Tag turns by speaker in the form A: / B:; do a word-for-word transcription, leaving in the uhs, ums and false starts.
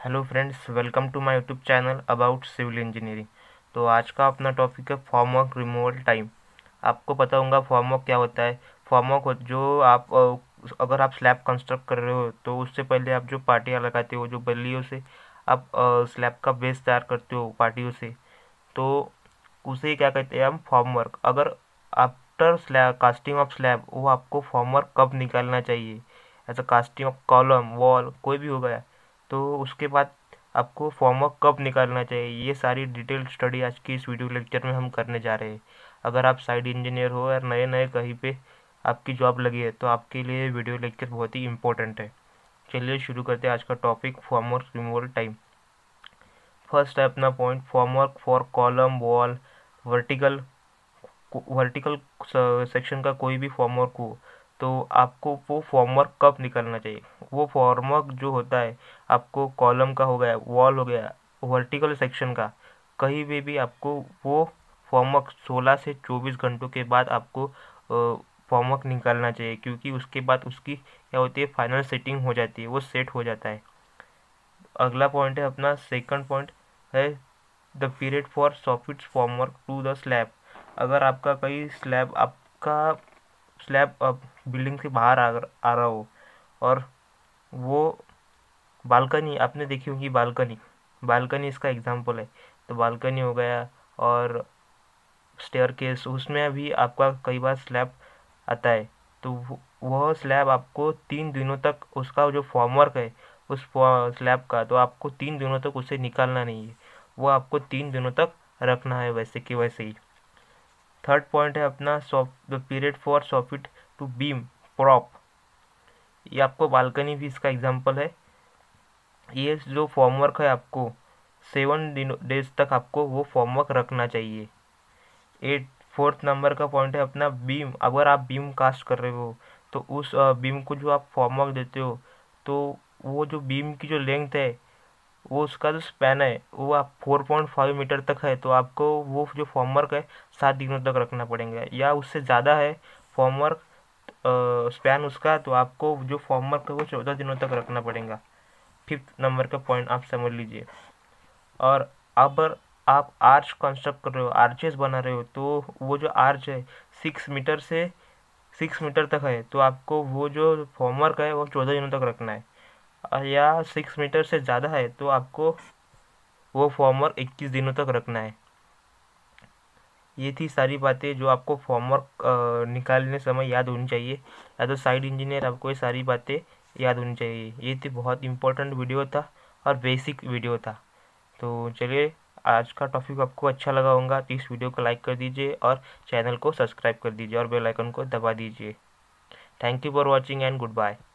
A: Hello friends, welcome to my YouTube channel about civil engineering. तो आज का अपना टॉपिक है फॉर्म वर्क रिमूवल टाइम। आपको पता होगा फॉर्म वर्क क्या होता है। फॉर्म वर्क जो आप अ, अगर आप स्लैब कंस्ट्रक्ट कर रहे हो तो उससे पहले आप जो पार्टियाँ लगाते हो, जो बल्लियों से आप स्लैब का बेस तैयार करते हो पार्टियों से, तो उसे क्या कहते हैं हम फॉर्म वर्क। अगर after slab casting of slab, वो आपको फॉर्म वर्क कब निकालना चाहिए, ऐसा कास्टिंग ऑफ कॉलम वॉल कोई भी हो गया, तो उसके बाद आपको फॉर्म वर्क कब निकालना चाहिए, ये सारी डिटेल स्टडी आज की इस वीडियो लेक्चर में हम करने जा रहे हैं। अगर आप साइड इंजीनियर हो और नए नए कहीं पे आपकी जॉब लगी है तो आपके लिए वीडियो लेक्चर बहुत ही इंपॉर्टेंट है। चलिए शुरू करते हैं आज का topic, form work removal time. First है अपना point, form work for column wall vertical. Vertical section का कोई भी फॉर्मवर्क हो तो आपको वो फॉर्मवर्क कब निकालना चाहिए। वो फॉर्मवर्क जो होता है आपको कॉलम का हो गया, वॉल हो गया, वर्टिकल सेक्शन का, कहीं भी भी आपको वो फॉर्मवर्क सोलह से चौबीस घंटों के बाद आपको फॉर्मवर्क निकालना चाहिए, क्योंकि उसके बाद उसकी क्या होती है, फाइनल सेटिंग हो जाती है, वो सेट हो जाता है। अगला पॉइंट है अपना सेकंड पॉइंट है the period for soffit formwork to the slab. अगर आपका कहीं स्लैब आपका स्लैब बिल्डिंग से बाहर आ, आ रहा हो और वो बालकनी आपने देखी होगी, बालकनी बालकनी इसका एग्जांपल है। तो बालकनी हो गया और स्टेयरकेस, उसमें भी आपका कई बार स्लैब आता है, तो वह स्लैब आपको तीन दिनों तक उसका जो फॉर्मवर्क है उस स्लैब का, तो आपको तीन दिनों तक उसे निकालना नहीं है, वो आपको तीन दिनों तक रखना है वैसे कि वैसे ही। थर्ड पॉइंट है अपना the period for soffit to beam prop. ये आपको बालकनी भी इसका एग्जांपल है। ये जो फॉर्मवर्क है आपको सेवन दिनों डेज तक आपको वो फॉर्मवर्क रखना चाहिए। एट फोर्थ नंबर का पॉइंट है अपना बीम। अगर आप बीम कास्ट कर रहे हो तो उस बीम को जो आप फॉर्मवर्क देते हो, तो वो जो बीम की जो लेंथ है, वो उसका जो स्पैन है वो आप फोर पॉइंट फाइव मीटर तक है, तो आपको वो जो फॉर्मवर्क है सात दिनों तक रखना पड़ेगा, या उससे ज़्यादा है फॉर्मवर्क स्पैन उसका, तो आपको जो फॉर्मवर्क है वो चौदह दिनों तक रखना पड़ेगा। फिफ्थ नंबर का पॉइंट आप समझ लीजिए। और अब आप आर्च कंस्ट्रक्ट कर रहे हो, आर्चेस बना रहे हो, तो वो जो आर्च है सिक्स मीटर से सिक्स मीटर तक है, तो आपको वो जो फॉर्मवर्क है वो चौदह दिनों तक रखना है। या सिक्स मीटर से ज़्यादा है तो आपको वो फॉर्मवर्क इक्कीस दिनों तक रखना है। ये थी सारी बातें जो आपको फॉर्मवर्क निकालने समय याद होनी चाहिए, या तो साइड इंजीनियर आपको ये सारी बातें याद होनी चाहिए। ये थी बहुत इंपॉर्टेंट वीडियो था और बेसिक वीडियो था। तो चलिए, आज का टॉपिक आपको अच्छा लगा होगा तो इस वीडियो को लाइक कर दीजिए और चैनल को सब्सक्राइब कर दीजिए और बेल आइकन को दबा दीजिए। Thank you for watching and good bye.